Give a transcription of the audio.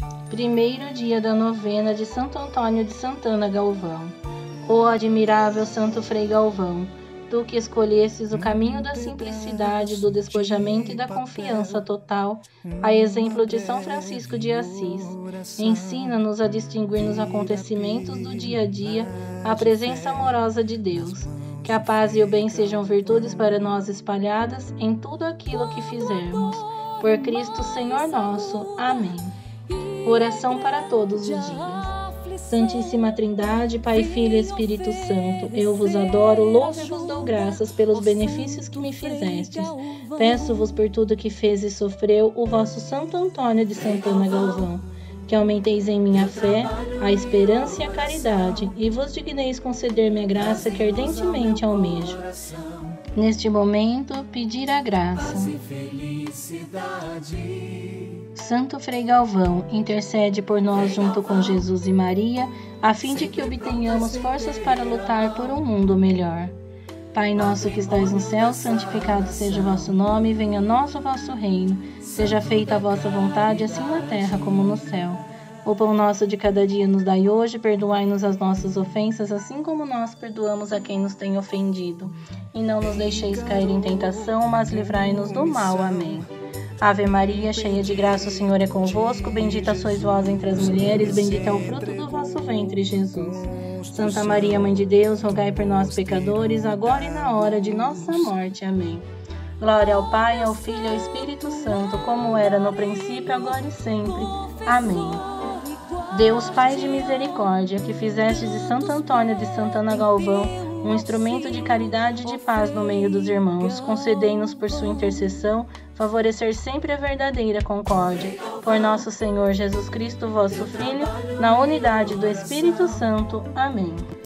Primeiro dia da novena de Santo Antônio de Santana Galvão. Ó admirável Santo Frei Galvão, tu que escolhestes o caminho da simplicidade, do despojamento e da confiança total, a exemplo de São Francisco de Assis, ensina-nos a distinguir nos acontecimentos do dia a dia a presença amorosa de Deus. Que a paz e o bem sejam virtudes para nós espalhadas em tudo aquilo que fizermos. Por Cristo Senhor nosso. Amém. Oração para todos os dias. Santíssima Trindade, Pai, Filho e Espírito Santo, eu vos adoro, louvo e vos dou graças pelos benefícios que me fizestes. Peço-vos por tudo que fez e sofreu o vosso Santo Antônio de Santana Galvão, que aumenteis em minha fé, a esperança e a caridade, e vos digneis conceder-me a graça que ardentemente almejo. Neste momento, pedir a graça. Santo Frei Galvão, intercede por nós junto com Jesus e Maria, a fim de que obtenhamos forças para lutar por um mundo melhor. Pai nosso que estais no céu, santificado seja o vosso nome, venha a nós o vosso reino. Seja feita a vossa vontade, assim na terra como no céu. O pão nosso de cada dia nos dai hoje, perdoai-nos as nossas ofensas, assim como nós perdoamos a quem nos tem ofendido. E não nos deixeis cair em tentação, mas livrai-nos do mal. Amém. Ave Maria, cheia de graça, o Senhor é convosco, bendita sois vós entre as mulheres, bendito é o fruto do vosso ventre, Jesus. Santa Maria, Mãe de Deus, rogai por nós, pecadores, agora e na hora de nossa morte. Amém. Glória ao Pai, ao Filho e ao Espírito Santo, como era no princípio, agora e sempre. Amém. Deus Pai de misericórdia, que fizestes de Santo Antônio de Santana Galvão um instrumento de caridade e de paz no meio dos irmãos, concedei-nos por sua intercessão favorecer sempre a verdadeira concórdia. Por nosso Senhor Jesus Cristo, vosso Filho, na unidade do Espírito Santo. Amém.